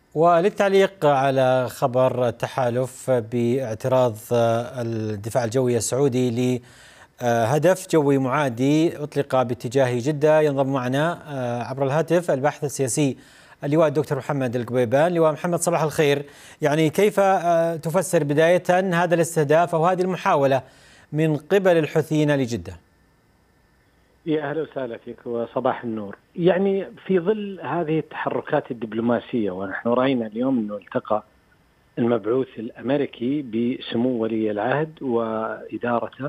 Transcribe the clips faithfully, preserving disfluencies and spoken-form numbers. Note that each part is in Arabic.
وللتعليق على خبر التحالف باعتراض الدفاع الجوي السعودي لهدف جوي معادي أطلق باتجاه جدة، ينضم معنا عبر الهاتف الباحث السياسي اللواء الدكتور محمد القبيبان. لواء محمد، صباح الخير. يعني كيف تفسر بداية هذا الاستهداف أو هذه المحاولة من قبل الحوثيين لجدة؟ يا أهلا وسهلا فيك وصباح النور. يعني في ظل هذه التحركات الدبلوماسية، ونحن رأينا اليوم أنه التقى المبعوث الأمريكي بسمو ولي العهد وإدارته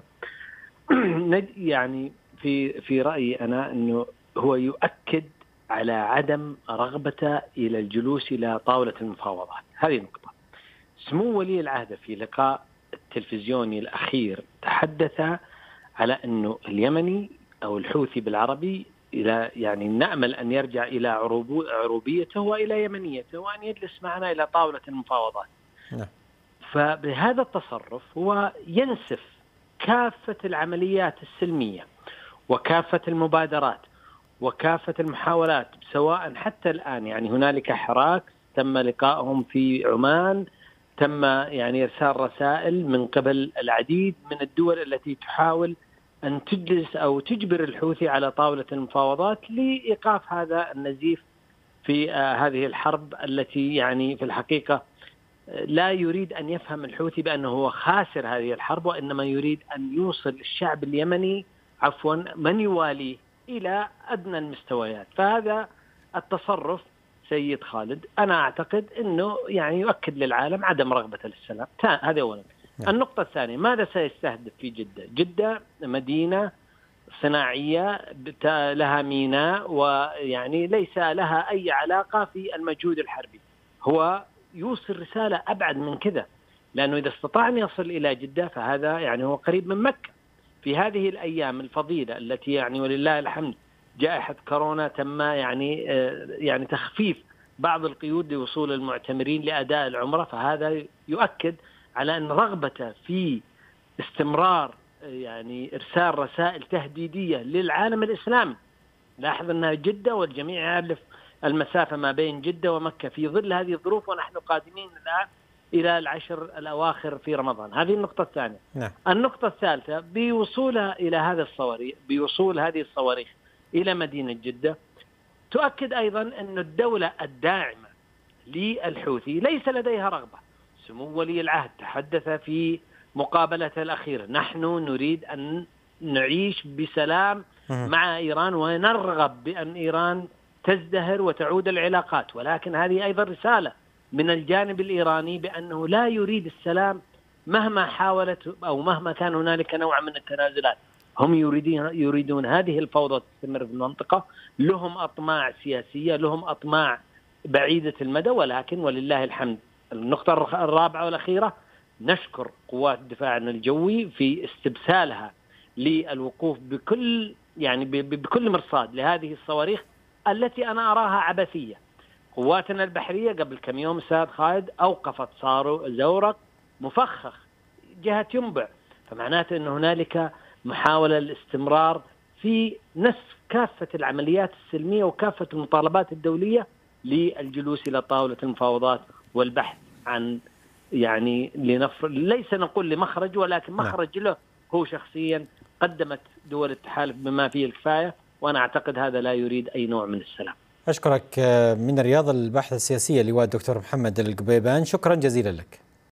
يعني في في رأيي أنا أنه هو يؤكد على عدم رغبته إلى الجلوس إلى طاولة المفاوضات. هذه نقطة. سمو ولي العهد في لقاء التلفزيوني الأخير تحدث على أنه اليمني أو الحوثي بالعربي إلى يعني نأمل أن يرجع إلى عروبيته وإلى يمنيته وأن يجلس معنا إلى طاولة المفاوضات. نعم. فبهذا التصرف هو ينسف كافة العمليات السلمية وكافة المبادرات وكافة المحاولات، سواء حتى الآن يعني هنالك حراك تم لقائهم في عمان، تم يعني إرسال رسائل من قبل العديد من الدول التي تحاول أن تجلس أو تجبر الحوثي على طاولة المفاوضات لإيقاف هذا النزيف في آه هذه الحرب التي يعني في الحقيقة لا يريد أن يفهم الحوثي بأنه هو خاسر هذه الحرب، وإنما يريد أن يوصل الشعب اليمني عفوا من يواليه إلى أدنى المستويات. فهذا التصرف سيد خالد أنا أعتقد أنه يعني يؤكد للعالم عدم رغبة للسلام. هذا أولا. النقطة الثانية، ماذا سيستهدف في جدة؟ جدة مدينة صناعية لها ميناء ويعني ليس لها أي علاقة في المجهود الحربي. هو يوصل رسالة أبعد من كذا، لأنه إذا استطاع أن يصل إلى جدة فهذا يعني هو قريب من مكة. في هذه الأيام الفضيلة التي يعني ولله الحمد جائحة كورونا تم يعني يعني تخفيف بعض القيود لوصول المعتمرين لأداء العمرة، فهذا يؤكد على أن رغبته في استمرار يعني إرسال رسائل تهديدية للعالم الإسلامي. لاحظ أنها جدة والجميع يعرف المسافة ما بين جدة ومكة في ظل هذه الظروف، ونحن قادمين الآن إلى العشر الأواخر في رمضان. هذه النقطة الثانية. نعم. النقطة الثالثة، بوصولها إلى هذا الصواريخ بوصول هذه الصواريخ إلى مدينة جدة تؤكد أيضا أن الدولة الداعمة للحوثي ليس لديها رغبة. سمو ولي العهد تحدث في مقابلته الأخيرة: نحن نريد أن نعيش بسلام مع إيران ونرغب بأن إيران تزدهر وتعود العلاقات، ولكن هذه أيضا رسالة من الجانب الإيراني بأنه لا يريد السلام مهما حاولت أو مهما كان هنالك نوع من التنازلات. هم يريدون يريدون هذه الفوضى تستمر في المنطقة. لهم أطماع سياسية، لهم أطماع بعيدة المدى، ولكن ولله الحمد. النقطة الرابعة والأخيرة، نشكر قوات الدفاع الجوي في استبسالها للوقوف بكل يعني بكل مرصاد لهذه الصواريخ التي أنا أراها عبثية. قواتنا البحرية قبل كم يوم سيد خالد أوقفت صاروا زورق مفخخ جهة ينبع، فمعناته أن هنالك محاولة للاستمرار في نسف كافة العمليات السلمية وكافة المطالبات الدولية للجلوس إلى طاولة المفاوضات والبحث عن يعني لنفر ليس نقول لمخرج، ولكن مخرج له هو شخصيا. قدمت دول التحالف بما فيه الكفاية، وأنا أعتقد هذا لا يريد أي نوع من السلام. أشكرك من الرياض الباحث السياسي اللواء الدكتور محمد القبيبان، شكرا جزيلا لك.